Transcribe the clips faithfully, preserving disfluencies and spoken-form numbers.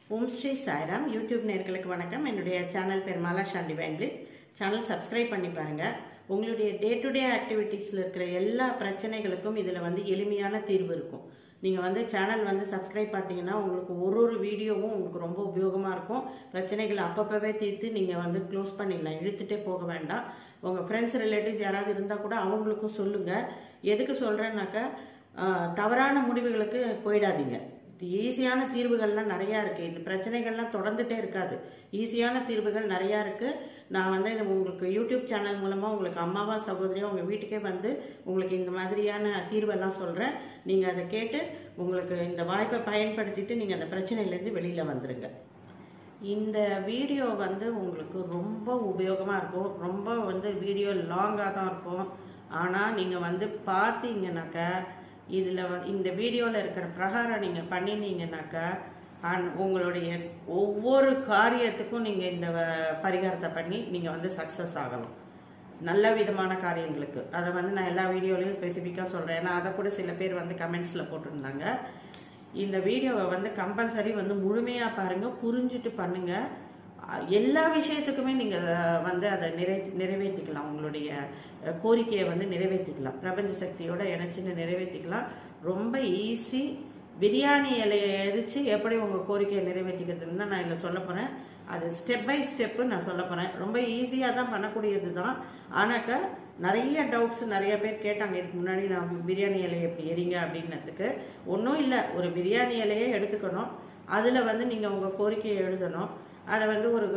ஓம் Sri Sairam YouTube நேயர்களுக்கு வணக்கம். என்னுடைய சேனல் பேர் Mala Shan divine bliss. Channel subscribe பண்ணி பாருங்க. உங்களுடைய டே டு டே ஆக்டிவிட்டீஸ்ல இருக்கிற எல்லா பிரச்சனைகளுக்கும் இதுல வந்து எளிமையான தீர்வு இருக்கும். நீங்க வந்து சேனல் வந்து சப்ஸ்கிரைப் பார்த்தீங்கன்னா உங்களுக்கு ஒரு ஒரு வீடியோவும் உங்களுக்கு ரொம்ப உபயோகமா இருக்கும். பிரச்சனைகளை அப்பப்பவே தீர்த்து நீங்க வந்து க்ளோஸ் பண்ணிடலாம், இழுத்துட்டே போக வேண்டாம். உங்க ஃப்ரெண்ட்ஸ் ரிலேட்டிவ்ஸ் யாராவது இருந்தா கூட அவங்களுக்கும் சொல்லுங்க. எதுக்கு சொல்றேன்னாக்கா தவறான முடிவுகளுக்கு போயிடாதீங்க. ஈஸியான தீர்வுகள்லாம் நிறையா இருக்குது. இந்த பிரச்சனைகள்லாம் தொடர்ந்துட்டே இருக்காது. ஈஸியான தீர்வுகள் நிறையா இருக்குது. நான் வந்து உங்களுக்கு யூடியூப் சேனல் மூலமாக உங்களுக்கு அம்மாவா சகோதரியாக உங்கள் வீட்டுக்கே வந்து உங்களுக்கு இந்த மாதிரியான தீர்வெல்லாம் சொல்கிறேன். நீங்கள் அதை கேட்டு உங்களுக்கு இந்த வாய்ப்பை பயன்படுத்திட்டு நீங்கள் அந்த பிரச்சனையிலேருந்து வெளியில் வந்துடுங்க. இந்த வீடியோ வந்து உங்களுக்கு ரொம்ப உபயோகமாக இருக்கும். ரொம்ப வந்து வீடியோ லாங்காக தான் இருக்கும். ஆனால் நீங்கள் வந்து பார்த்தீங்கன்னாக்கா இதில் இந்த வீடியோவில் இருக்கிற பிரகாரம் நீங்கள் பண்ணினீங்கன்னாக்கா உங்களுடைய ஒவ்வொரு காரியத்துக்கும் நீங்கள் இந்த பரிகாரத்தை பண்ணி நீங்கள் வந்து சக்ஸஸ் ஆகலாம். நல்ல விதமான காரியங்களுக்கு அதை வந்து நான் எல்லா வீடியோலையும் ஸ்பெசிஃபிக்காக சொல்கிறேன். ஏன்னா அதை கூட சில பேர் வந்து கமெண்ட்ஸில் போட்டிருந்தாங்க. இந்த வீடியோவை வந்து கம்பல்சரி வந்து முழுமையாக பாருங்கள், புரிஞ்சுட்டு பண்ணுங்கள். எல்லா விஷயத்துக்குமே நீங்கள் வந்து அதை நிறை நிறைவேற்றிக்கலாம். உங்களுடைய கோரிக்கையை வந்து நிறைவேற்றிக்கலாம். பிரபஞ்ச சக்தியோட இணைச்சின்னு நிறைவேற்றிக்கலாம். ரொம்ப ஈஸி. பிரியாணி இலையை எரிச்சு எப்படி உங்கள் கோரிக்கையை நிறைவேற்றிக்கிறதுன்னு தான் நான் இதில் சொல்ல போகிறேன். அது ஸ்டெப் பை ஸ்டெப்பு நான் சொல்ல போகிறேன். ரொம்ப ஈஸியாக தான் பண்ணக்கூடியது தான். ஆனாக்கா நிறைய டவுட்ஸ் நிறைய பேர் கேட்டாங்க இதுக்கு முன்னாடி, நான் பிரியாணி இலையை எப்படி எரிங்க அப்படின்னதுக்கு. ஒன்றும் இல்லை, ஒரு பிரியாணி இலையை எடுத்துக்கணும். அதில் வந்து நீங்கள் உங்கள் கோரிக்கையை எழுதணும். அதை வந்து ஒரு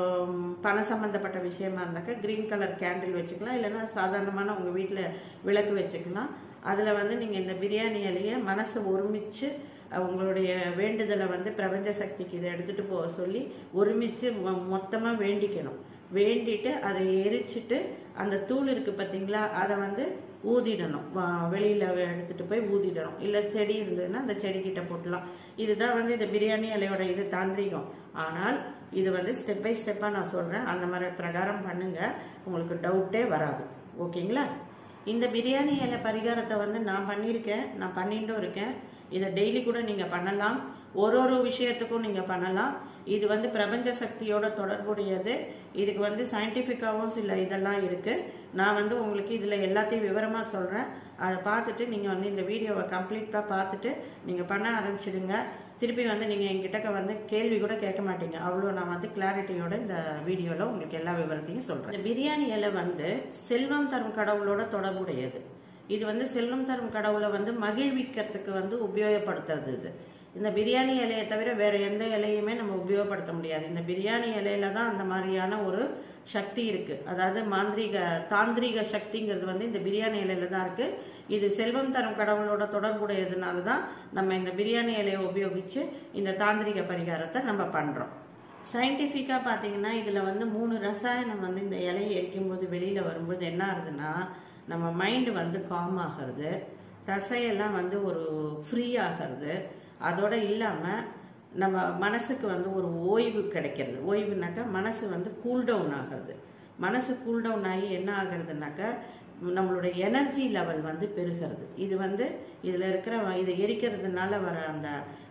பண சம்பந்தப்பட்ட விஷயமா இருந்தாக்கா கிரீன் கலர் கேண்டில் வச்சுக்கலாம், இல்லைன்னா சாதாரணமான உங்கள் வீட்டில் விளக்கு வச்சுக்கலாம். அதில் வந்து நீங்கள் இந்த பிரியாணி இலையை மனசை ஒருமிச்சு உங்களுடைய வேண்டுதலை வந்து பிரபஞ்ச சக்திக்கு இதை எடுத்துகிட்டு போக சொல்லி ஒருமிச்சு மொத்தமாக வேண்டிக்கணும். வேண்டிட்டு அதை எரிச்சிட்டு அந்த தூள் இருக்குது பார்த்தீங்களா, அதை வந்து ஊதிடணும். வெளியில் எடுத்துகிட்டு போய் ஊதிடணும். இல்லை செடி இருந்ததுன்னா அந்த செடிக்கிட்ட போட்டலாம். இதுதான் வந்து இந்த பிரியாணி இலையோட இது தாந்திரிகம். ஆனால் இது வந்து ஸ்டெப் பை ஸ்டெப்பாக நான் சொல்கிறேன். அந்த மாதிரி பிரகாரம் பண்ணுங்க, உங்களுக்கு டவுட்டே வராது. ஓகேங்களா? இந்த பிரியாணி இலை பரிகாரத்தை வந்து நான் பண்ணியிருக்கேன், நான் பண்ணிட்டும் இருக்கேன். இதை டெய்லி கூட நீங்கள் பண்ணலாம். ஒரு ஒரு விஷயத்துக்கும் நீங்கள் பண்ணலாம். இது வந்து பிரபஞ்ச சக்தியோட தொடர்புடையது. இதுக்கு வந்து சயின்டிஃபிக்காகவும் சில இதெல்லாம் இருக்குது. நான் வந்து உங்களுக்கு இதில் எல்லாத்தையும் விவரமாக சொல்கிறேன். அதை பார்த்துட்டு நீங்கள் வந்து இந்த வீடியோவை கம்ப்ளீட்டாக பார்த்துட்டு நீங்கள் பண்ண ஆரம்பிச்சிடுங்க. திருப்பி வந்து நீங்கள் என்கிட்ட வந்து கேள்வி கூட கேட்க மாட்டீங்க. அவ்வளோ நான் வந்து கிளாரிட்டியோட இந்த வீடியோவில் உங்களுக்கு எல்லா விவரத்தையும் சொல்கிறேன். இந்த பிரியாணி இலை வந்து செல்வம் தரும் கடவுளோட தொடர்புடையது. இது வந்து செல்வம் தரும் கடவுளை வந்து மகிழ்விக்கிறதுக்கு வந்து உபயோகப்படுத்துறது. இது இந்த பிரியாணி இலையை தவிர வேற எந்த இலையுமே நம்ம உபயோகப்படுத்த முடியாது. இந்த பிரியாணி இலையில தான் அந்த மாதிரியான ஒரு சக்தி இருக்கு. அதாவது மாந்திரிக தாந்திரிக சக்திங்கிறது வந்து இந்த பிரியாணி இலையில தான் இருக்கு. இது செல்வம் தரும் கடவுளோட தொடர்புடையதுனால தான் நம்ம இந்த பிரியாணி இலையை உபயோகிச்சு இந்த தாந்திரிக பரிகாரத்தை நம்ம பண்றோம். சயின்டிஃபிக்கா பாத்தீங்கன்னா இதுல வந்து மூணு ரசாயனம் வந்து இந்த இலையை எரிக்கும் போது வெளியில வரும்போது என்ன ஆகுதுன்னா, நம்ம மைண்டு வந்து காம் ஆகிறது, தசையெல்லாம் வந்து ஒரு ஃப்ரீ ஆகிறது. அதோட இல்லாமல் நம்ம மனசுக்கு வந்து ஒரு ஓய்வு கிடைக்கிறது. ஓய்வுனாக்கா மனசு வந்து கூல்டவுன் ஆகிறது. மனசு கூல்டவுன் ஆகி என்ன ஆகுறதுனாக்கா நம்மளுடைய எனர்ஜி லெவல் வந்து பெருகிறது. இது வந்து இதில் இருக்கிற இதை எரிக்கிறதுனால வர அந்த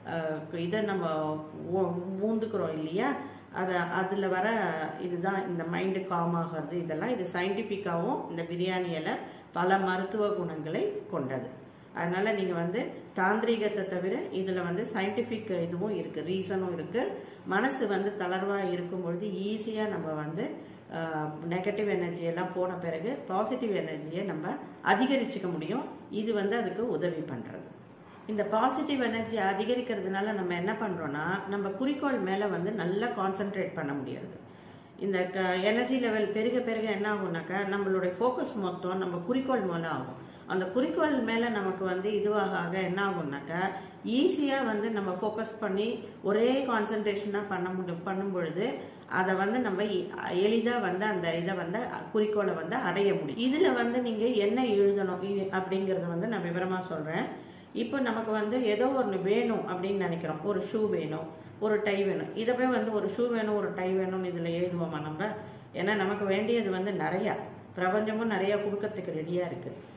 இதை நம்ம மூந்துக்கிறோம் இல்லையா, அதை அதில் வர இதுதான் இந்த மைண்டு காம் ஆகிறது. இதெல்லாம் இது சயின்டிஃபிக்காகவும் இந்த பிரியாணியில் பல மருத்துவ குணங்களை கொண்டது. அதனால நீங்க வந்து தாந்திரிகத்தை தவிர இதுல வந்து சயின்டிபிக் இதுவும் இருக்கு, ரீசனும் இருக்கு. மனசு வந்து தளர்வா இருக்கும் பொழுது ஈஸியா நம்ம வந்து நெகட்டிவ் எனர்ஜி எல்லாம் போன பிறகு பாசிட்டிவ் எனர்ஜியை நம்ம அதிகரிச்சுக்க முடியும். இது வந்து அதுக்கு உதவி பண்றது. இந்த பாசிட்டிவ் எனர்ஜி அதிகரிக்கிறதுனால நம்ம என்ன பண்றோம்னா, நம்ம குறிக்கோள் மேல வந்து நல்லா கான்சென்ட்ரேட் பண்ண முடியாது. இந்த எனர்ஜி லெவல் பெருக பெருக என்ன ஆகும்னாக்கா நம்மளுடைய ஃபோக்கஸ் மொத்தம் நம்ம குறிக்கோள் மேல ஆகும். அந்த குறிக்கோள் மேல நமக்கு வந்து இதுவாக ஆக என்ன ஆகும்னாக்கா ஈஸியா வந்து நம்ம ஃபோக்கஸ் பண்ணி ஒரே கான்சென்ட்ரேஷனா பண்ண முடியும். பண்ணும் பொழுது அதை வந்து நம்ம எளிதா வந்து அந்த இதை வந்து குறிக்கோளை வந்து அடைய முடியும். இதுல வந்து நீங்க என்ன எழுதணும் அப்படிங்கறத வந்து நான் விவரமா சொல்றேன். இப்போ நமக்கு வந்து ஏதோ ஒன்று வேணும் அப்படின்னு நினைக்கிறோம். ஒரு ஷூ வேணும், ஒரு டை வேணும். இதை போய் வந்து ஒரு ஷூ வேணும், ஒரு டை வேணும்னு இதுல எழுதுவோமா நம்ம? ஏன்னா நமக்கு வேண்டியது வந்து நிறைய, பிரபஞ்சமும் நிறைய கொடுக்கறதுக்கு ரெடியா இருக்கு.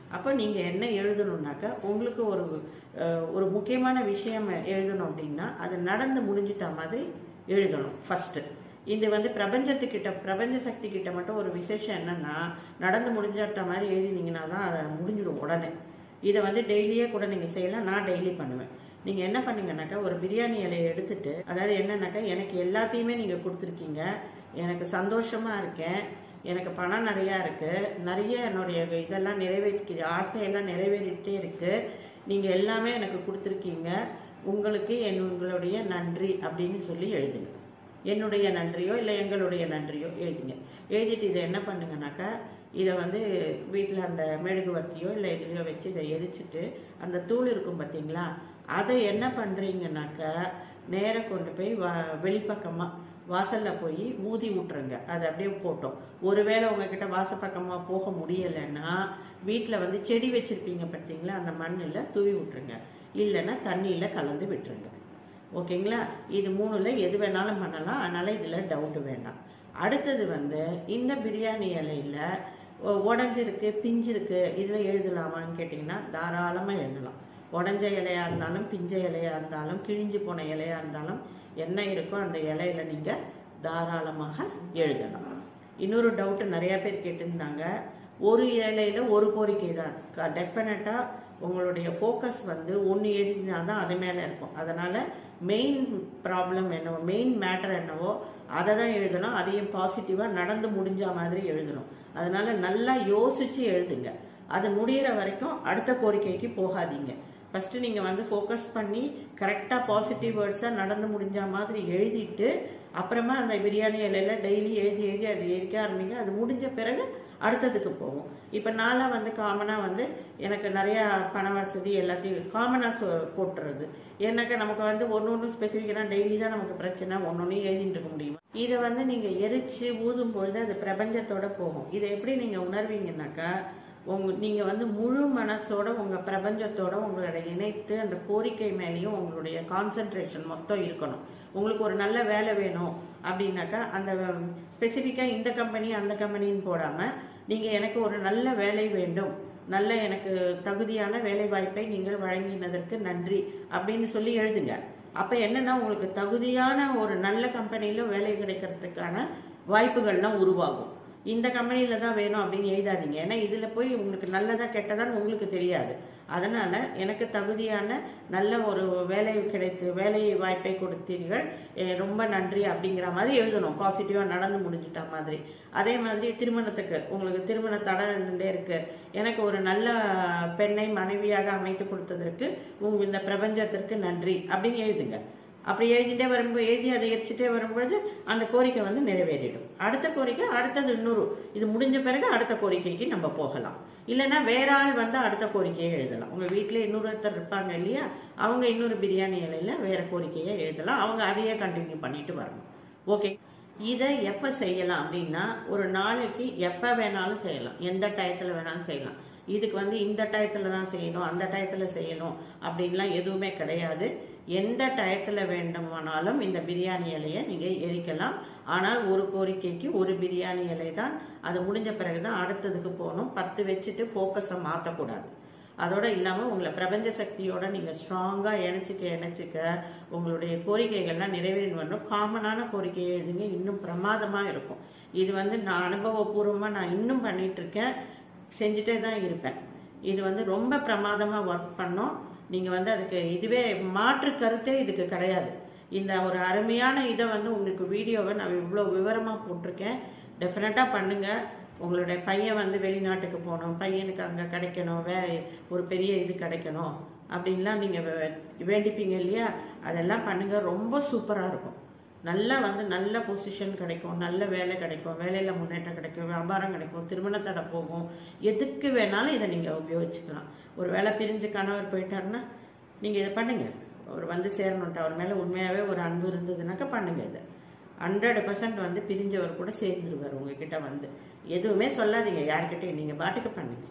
அப்போ நீங்கள் என்ன எழுதணும்னாக்கா உங்களுக்கு ஒரு ஒரு முக்கியமான விஷயம் எழுதணும் அப்படின்னா அது நடந்து முடிஞ்சிட்ட மாதிரி எழுதணும் ஃபர்ஸ்ட். இது வந்து பிரபஞ்சத்துக்கிட்ட பிரபஞ்ச சக்தி கிட்ட மட்டும் ஒரு விசேஷம் என்னன்னா நடந்து முடிஞ்சிட்ட மாதிரி எழுதினீங்கன்னா தான் அதை முடிஞ்சிடும் உடனே. இதை வந்து டெய்லியே கூட நீங்கள் செய்யலாம். நான் டெய்லி பண்ணுவேன். நீங்கள் என்ன பண்ணீங்கன்னாக்கா ஒரு பிரியாணி இலையை எடுத்துட்டு, அதாவது என்னன்னாக்கா எனக்கு எல்லாத்தையுமே நீங்கள் கொடுத்துருக்கீங்க, எனக்கு சந்தோஷமா இருக்கேன், எனக்கு பணம் நிறையா இருக்கு, நிறைய என்னுடைய இதெல்லாம் நிறைவேற்றி ஆசையெல்லாம் நிறைவேறிட்டே இருக்கு, நீங்கள் எல்லாமே எனக்கு கொடுத்துருக்கீங்க, உங்களுக்கு என் உங்களுடைய நன்றி அப்படின்னு சொல்லி எழுதுங்க. என்னுடைய நன்றியோ இல்லை எங்களுடைய நன்றியோ எழுதுங்க. எழுதிட்டு இதை என்ன பண்ணுங்கனாக்கா இதை வந்து வீட்டில் அந்த மெழுகுவர்த்தியோ இல்லை இதுலையோ வச்சு இதை எரிச்சிட்டு அந்த தூள் இருக்கும் பார்த்தீங்களா, அதை என்ன பண்ணுறீங்கனாக்கா நேராக கொண்டு போய் வா வெளிப்பக்கமாக வாசலில் போய் ஊதி விட்டுருங்க. அதை அப்படியே போட்டோம். ஒருவேளை உங்ககிட்ட வாசப்பக்கமாக போக முடியலைன்னா வீட்டில் வந்து செடி வச்சுருப்பீங்க பார்த்தீங்களா, அந்த மண்ணில் தூவி விட்டுருங்க, இல்லைன்னா தண்ணியில் கலந்து விட்டுருங்க. ஓகேங்களா? இது மூணுல எது வேணாலும் பண்ணலாம். அதனால இதில் டவுட்டு வேண்டாம். அடுத்தது வந்து இந்த பிரியாணி இலையில உடஞ்சிருக்கு பிஞ்சிருக்கு இதில் எழுதலாமான்னு கேட்டிங்கன்னா தாராளமாக எழுதலாம். உடஞ்ச இலையாக இருந்தாலும் பிஞ்ச இலையாக இருந்தாலும் கிழிஞ்சு போன இலையாக இருந்தாலும் என்ன இருக்கோ அந்த இலையில நீங்கள் தாராளமாக எழுதலாம். இன்னொரு டவுட்டு நிறையா பேர் கேட்டிருந்தாங்க, ஒரு இலையில ஒரு கோரிக்கை தான். டெஃபினட்டாக உங்களுடைய ஃபோக்கஸ் வந்து ஒன்று எழுதினா தான் அது மேலே இருக்கும். அதனால் மெயின் ப்ராப்ளம் என்னவோ மெயின் மேட்டர் என்னவோ அதை தான் எழுதணும். அதையும் பாசிட்டிவாக நடந்து முடிஞ்ச மாதிரி எழுதணும். அதனால் நல்லா யோசித்து எழுதுங்க. அது முடிகிற வரைக்கும் அடுத்த கோரிக்கைக்கு போகாதீங்க. ஃபஸ்ட்டு நீங்கள் வந்து ஃபோக்கஸ் பண்ணி கரெக்டாக பாசிட்டிவ் வேர்ட்ஸாக நடந்து முடிஞ்ச மாதிரி எழுதிட்டு அப்புறமா அந்த பிரியாணி இலையில டெய்லி எழுதி எழுதி அது எரிக்க ஆரம்பிங்க. அது முடிஞ்ச பிறகு அடுத்ததுக்கு போகும். இப்போ நான்லாம் வந்து காமனாக வந்து எனக்கு நிறையா பண வசதி எல்லாத்தையும் காமனாக போட்டுறது. ஏன்னாக்கா நமக்கு வந்து ஒன்று ஒன்று ஸ்பெசிஃபிக்காக டெய்லி தான் நமக்கு பிரச்சனை, ஒன்று ஒன்று எழுதிட்டு இருக்க முடியுமா. இதை வந்து நீங்கள் எரிச்சு ஊதும் பொழுது அது பிரபஞ்சத்தோட போகும். இதை எப்படி நீங்கள் உணர்வீங்கன்னாக்கா உங்க நீங்கள் வந்து முழு மனசோட உங்கள் பிரபஞ்சத்தோட உங்களோட இணைத்து அந்த கோரிக்கை மேலேயும் உங்களுடைய கான்சென்ட்ரேஷன் மொத்தம் இருக்கணும். உங்களுக்கு ஒரு நல்ல வேலை வேணும் அப்படின்னாக்கா அந்த ஸ்பெசிஃபிக்காக இந்த கம்பெனி அந்த கம்பெனின்னு போடாமல் நீங்கள் எனக்கு ஒரு நல்ல வேலை வேண்டும், நல்ல எனக்கு தகுதியான வேலை வாய்ப்பை நீங்கள் வழங்கினதற்கு நன்றி அப்படின்னு சொல்லி எழுதுங்க. அப்போ என்னன்னா உங்களுக்கு தகுதியான ஒரு நல்ல கம்பெனியில் வேலை கிடைக்கிறதுக்கான வாய்ப்புகள்லாம் உருவாகும். இந்த கம்பெனியில தான் வேணும் அப்படின்னு எழுதாதீங்க. ஏன்னா இதுல போய் உங்களுக்கு நல்லதா கெட்டதான்னு உங்களுக்கு தெரியாது. அதனால எனக்கு தகுதியான நல்ல ஒரு வேலை கிடைத்து வேலை வாய்ப்பை கொடுத்தீர்கள், ரொம்ப நன்றி அப்படிங்கிற மாதிரி எழுதணும். பாசிட்டிவா நடந்து முடிஞ்சிட்ட மாதிரி. அதே மாதிரி திருமணத்துக்கு உங்களுக்கு திருமண தடை இருந்துட்டே இருக்கு, எனக்கு ஒரு நல்ல பெண்ணை மனைவியாக அமைத்து கொடுத்ததற்கு உங்க இந்த பிரபஞ்சத்திற்கு நன்றி அப்படின்னு எழுதுங்க. அப்படி எழுதிட்டே வரும்போது எழுதி அதை எரிச்சுட்டே வரும்பொழுது அந்த கோரிக்கை வந்து நிறைவேறிடும். அடுத்த கோரிக்கை அடுத்தது இன்னொரு இது முடிஞ்ச பிறகு அடுத்த கோரிக்கைக்கு நம்ம போகலாம். இல்லைன்னா வேற ஆள் வந்து அடுத்த கோரிக்கையை எழுதலாம். உங்க வீட்டில் இன்னொருத்தர் இருப்பாங்க இல்லையா, அவங்க இன்னொரு பிரியாணி இலையில வேற கோரிக்கையை எழுதலாம். அவங்க அதையே கண்டினியூ பண்ணிட்டு வரணும். ஓகே, இதை எப்போ செய்யலாம் அப்படின்னா ஒரு நாளைக்கு எப்போ வேணாலும் செய்யலாம், எந்த டயத்தில் வேணாலும் செய்யலாம். இதுக்கு வந்து இந்த டயத்தில் தான் செய்யணும் அந்த டயத்தில் செய்யணும் அப்படின்லாம் எதுவுமே கிடையாது. எந்த டயத்தில் வேண்டுமானாலும் இந்த பிரியாணி இலையை நீங்கள் எரிக்கலாம். ஆனால் ஒரு கோரிக்கைக்கு ஒரு பிரியாணி இலை தான். அது முடிஞ்ச பிறகு தான் அடுத்ததுக்கு போகணும். பத்து வச்சுட்டு ஃபோக்கஸை மாற்றக்கூடாது. அதோட இல்லாமல் உங்களை பிரபஞ்ச சக்தியோட நீங்கள் ஸ்ட்ராங்காக இணைச்சிக்க இணைச்சிக்க உங்களுடைய கோரிக்கைகள்லாம் நிறைவேறி வரணும். காமனான கோரிக்கையை எழுதுங்க, இன்னும் பிரமாதமாக இருக்கும். இது வந்து நான் அனுபவபூர்வமாக நான் இன்னும் பண்ணிட்டு இருக்கேன், செஞ்சுட்டே தான் இருப்பேன். இது வந்து ரொம்ப பிரமாதமாக ஒர்க் பண்ணோம். நீங்கள் வந்து அதுக்கு இதுவே மாற்று கருத்தே இதுக்கு கிடையாது. இந்த ஒரு அருமையான இதை வந்து உங்களுக்கு வீடியோவை நான் இவ்வளோ விவரமாக போட்டிருக்கேன். டெஃபினட்டாக பண்ணுங்கள். உங்களுடைய பையன் வந்து வெளிநாட்டுக்கு போகணும், பையனுக்கு அங்கே கிடைக்கணும், வே ஒரு பெரிய இது கிடைக்கணும் அப்படின்லாம் நீங்கள் வேண்டிப்பீங்க இல்லையா, அதெல்லாம் பண்ணுங்கள். ரொம்ப சூப்பராக இருக்கும். நல்லா வந்து நல்ல பொசிஷன் கிடைக்கும், நல்ல வேலை கிடைக்கும், வேலையில் முன்னேற்றம் கிடைக்கும், வியாபாரம் கிடைக்கும், திருமணத்தடை போகும். எதுக்கு வேணாலும் இதை நீங்கள் உபயோகிச்சுக்கலாம். ஒரு வேலை பிரிஞ்சு கணவர் போயிட்டாருன்னா நீங்கள் இதை பண்ணுங்கள். அவர் வந்து சேரணுன்ட்டு அவர் மேலே உண்மையாகவே ஒரு அன்பு இருந்ததுனாக்கா பண்ணுங்கள். இதை ஹண்ட்ரட் பர்சன்ட் வந்து பிரிஞ்சவர் கூட சேர்ந்துருவார் உங்ககிட்ட. வந்து எதுவுமே சொல்லாதீங்க யார்கிட்டையும், நீங்கள் பாட்டுக்கு பண்ணுங்க.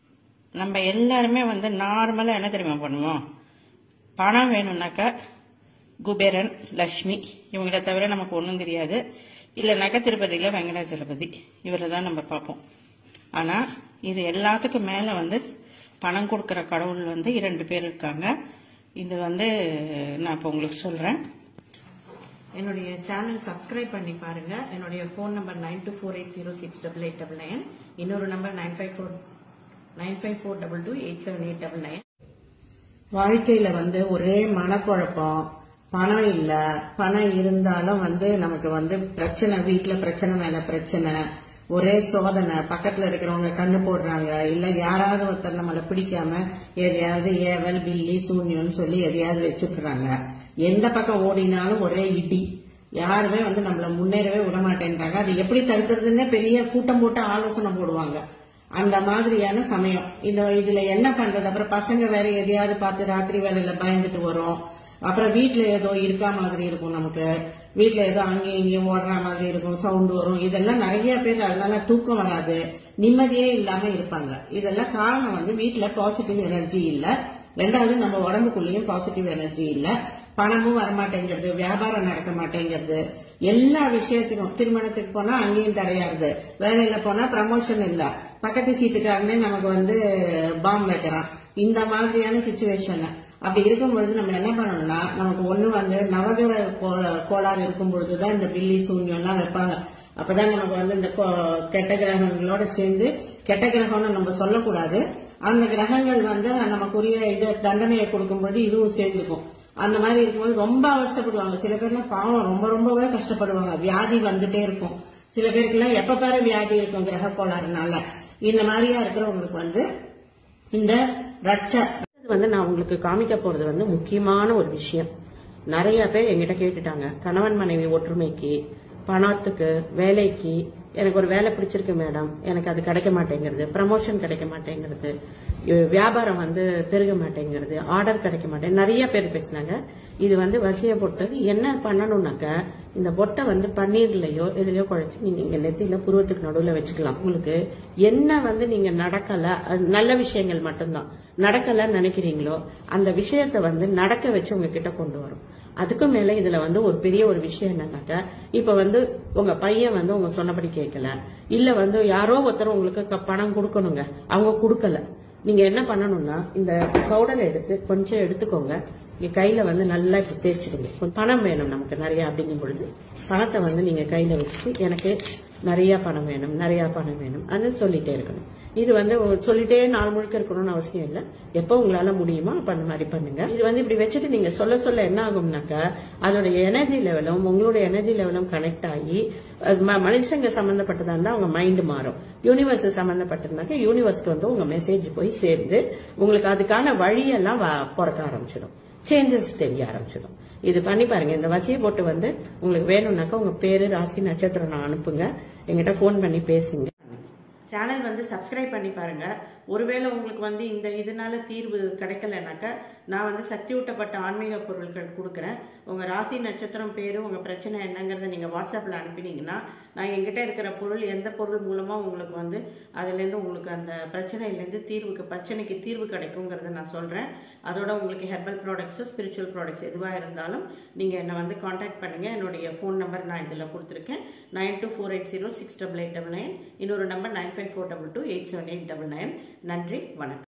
நம்ம எல்லாருமே வந்து நார்மலாக என்ன தெரியுமா பண்ணுவோம், பணம் வேணும்னாக்கா குபேரன் லக்ஷ்மி இவங்கள தவிர நமக்கு ஒன்றும் தெரியாது. இல்லைனாக்கா திருப்பதியில் வெங்கடாச்சலபதி இவரை தான் நம்ம பார்ப்போம். ஆனால் இது எல்லாத்துக்கும் மேலே வந்து பணம் கொடுக்குற கடவுள் வந்து இரண்டு பேர் இருக்காங்க. இது வந்து நான் இப்போ உங்களுக்கு சொல்றேன். என்னுடைய சேனல் சப்ஸ்கிரைப் பண்ணி பாருங்க. என்னுடைய phone number nine two four eight zero six double eight double nine. இன்னொரு number nine five four nine five four double two eight seven eight double nine. வாழ்க்கையில வந்து ஒரே மனக்குழப்பம். பணம் இல்ல, பணம் இருந்தாலும் வந்து நமக்கு வந்து பிரச்சனை, வீட்டுல பிரச்சனை மேல பிரச்சனை, ஒரே சோதனை, பக்கத்துல இருக்கிறவங்க கண்ணு போடுறாங்க, இல்ல யாராவது ஒருத்தர் நம்மளை பிடிக்காம எதையாவது ஏவல் பில்லி சூன்யம்னு சொல்லி எதையாவது வச்சுக்கிறாங்க. எந்த பக்கம் ஓடினாலும் ஒரே இடி. யாருமே வந்து நம்மள முன்னேறவே விட மாட்டேன்றாங்க. அது எப்படி தடுக்கிறதுன்னே பெரிய கூட்டம் போட்டு ஆலோசனை போடுவாங்க. அந்த மாதிரியான சமயம். இந்த இதுல என்ன பண்றது? அப்புறம் பசங்க வேற எதையாவது பார்த்து ராத்திரி வேலையில பயந்துட்டு வரும். அப்புறம் வீட்டுல ஏதோ இருக்கா மாதிரி இருக்கும், நமக்கு வீட்டுல ஏதோ அங்கேயும் இங்கேயும் ஓடுற மாதிரி இருக்கும், சவுண்ட் வரும். இதெல்லாம் நிறைய பேர் அதனால தூக்கம் வராது, நிம்மதியே இல்லாம இருப்பாங்க. இதெல்லாம் காரணம் வந்து வீட்டுல பாசிட்டிவ் எனர்ஜி இல்ல. ரெண்டாவது நம்ம உடம்புக்குள்ளேயும் பாசிட்டிவ் எனர்ஜி இல்ல. பணமும் வரமாட்டேங்கிறது, வியாபாரம் நடக்க மாட்டேங்கிறது, எல்லா விஷயத்திலும். திருமணத்துக்கு போனா அங்கேயும் தடையாருது, வேலையில போனா ப்ரமோஷன் இல்ல, பக்கத்து சீட்டுக்காரனே நமக்கு வந்து பாம்பு வைக்கிறான். இந்த மாதிரியான சிச்சுவேஷன். அப்படி இருக்கும் பொழுது நம்ம என்ன பண்ணணும்னா, நமக்கு ஒண்ணு வந்து நவகிரக கோளாறு இருக்கும் பொழுதுதான் இந்த பில்லி சூன்யம் எல்லாம் வைப்பாங்க. அப்பதான் நமக்கு வந்து இந்த கெட்ட கிரகங்களோட சேர்ந்து, கெட்ட கிரகம்னு நம்ம சொல்லக்கூடாது, அந்த கிரகங்கள் வந்து நமக்குரிய இதை தண்டனையை கொடுக்கும்போது இதுவும் சேர்ந்துக்கும். அந்த மாதிரி இருக்கும்போது ரொம்ப அவஸ்தப்படுவாங்க. சில பேர்லாம் பாவம் ரொம்ப ரொம்பவே கஷ்டப்படுவாங்க. வியாதி வந்துட்டே இருக்கும். சில பேருக்கு எல்லாம் எப்ப பாரு வியாதி இருக்கும் கிரக கோளாறுனால. இந்த மாதிரியா இருக்கிறவங்களுக்கு வந்து இந்த ரட்ச வந்து நான் உங்களுக்கு காமிக்க போறது வந்து முக்கியமான ஒரு விஷயம். நிறைய பேர் என்கிட்ட கேட்டுட்டாங்க, கணவன் மனைவி ஒற்றுமைக்கு, பணத்துக்கு, வேலைக்கு, எனக்கு ஒரு வேலை பிடிச்சிருக்கு மேடம், எனக்கு அது கிடைக்க மாட்டேங்கிறது, ப்ரமோஷன் கிடைக்க மாட்டேங்கிறது, வியாபாரம் வந்து பெருக மாட்டேங்கிறது, ஆர்டர் கிடைக்க மாட்டேங்குது, நிறைய பேர் பேசினாங்க. இது வந்து வசிய பொட்டது. என்ன பண்ணணும்னாக்க, இந்த பொட்டை வந்து பன்னீர்லயோ எதுலயோ குழைச்சி நீங்க இங்க நெத்தியில புருவத்துக்கு நடுவுல வச்சுக்கலாம். உங்களுக்கு என்ன வந்து நீங்க நடக்கல, நல்ல விஷயங்கள் மட்டும்தான் நடக்கலன்னு நினைக்கிறீங்களோ அந்த விஷயத்த வந்து நடக்க வச்சு உங்ககிட்ட கொண்டு வரும். அதுக்கும் மேல இதுல வந்து ஒரு பெரிய ஒரு விஷயம் என்னன்னாக்க, இப்ப வந்து உங்க பையன் வந்து உங்க சொன்னபடி கேட்கல, இல்ல வந்து யாரோ ஒருத்தர் உங்களுக்கு பணம் கொடுக்கணுங்க, அவங்க கொடுக்கல. நீங்க என்ன பண்ணணும்னா, இந்த பவுடரை எடுத்து கொஞ்சம் எடுத்துக்கோங்க, நீங்க கையில வந்து நல்லா இப்ப தேய்ச்சிடுங்க. பணம் வேணும் நமக்கு நிறைய அப்படிங்கும் பொழுது பணத்தை வந்து நீங்க கையில வச்சுட்டு, எனக்கு நிறைய பணம் வேணும், நிறைய பணம் வேணும் அது சொல்லிட்டே இருக்கணும். இது வந்து சொல்லிட்டே நாள் முழுக்க இருக்கணும்னு அவசியம் இல்லை. எப்போ உங்களால முடியுமோ அப்ப அந்த மாதிரி பண்ணுங்க. இது வந்து இப்படி வச்சுட்டு நீங்க சொல்ல சொல்ல என்ன ஆகும்னாக்கா, அதோட எனர்ஜி லெவலும் உங்களோட எனர்ஜி லெவலும் கனெக்ட் ஆகி, மனுஷங்க சம்பந்தப்பட்டதா இருந்தா அவங்க மைண்ட் மாறும். யூனிவர்ஸ் சம்பந்தப்பட்டிருந்தாக்க யூனிவர்ஸ்க்கு வந்து உங்க மெசேஜ் போய் சேர்ந்து உங்களுக்கு அதுக்கான வழியெல்லாம் பிறக்க ஆரம்பிச்சிடும், சேஞ்சஸ் தெரிய ஆரம்பிச்சிடும். இது பண்ணி பாருங்க. இந்த வசிய போட்டு வந்து உங்களுக்கு வேணும்னாக்கா உங்க பேரு, ராசி, நட்சத்திரம் நான் அனுப்புங்க, எங்கிட்ட போன் பண்ணி பேசுங்க. சேனல் வந்து சப்ஸ்கிரைப் பண்ணி பாருங்க. ஒருவேளை உங்களுக்கு வந்து இந்த இதனால தீர்வு கிடைக்கலனாக்கா, நான் வந்து சக்தி ஊட்டப்பட்ட ஆன்மீக பொருட்கள் கொடுக்குறேன். உங்க ராசி, நட்சத்திரம், பேரு, உங்க பிரச்சனை என்னங்கிறத நீங்க வாட்ஸ்அப்ல அனுப்பினீங்கன்னா, நான் எங்கிட்ட இருக்கிற பொருள் எந்த பொருள் மூலமா உங்களுக்கு வந்து அதுல இருந்து உங்களுக்கு அந்த பிரச்சனையிலேருந்து தீர்வுக்கு பிரச்சனைக்கு தீர்வு கிடைக்குங்கிறத நான் சொல்றேன். அதோட உங்களுக்கு ஹெர்பல் ப்ராடக்ட்ஸ், ஸ்பிரிச்சுவல் ப்ராடக்ட்ஸ் எதுவாக இருந்தாலும் நீங்க என்னை வந்து கான்டாக்ட் பண்ணுங்க. என்னுடைய ஃபோன் நம்பர் நான் இதுல கொடுத்துருக்கேன், nine two four eight zero six double eight double nine. இன்னொரு number nine five four double two eight seven eight double nine. நன்றி, வணக்கம்.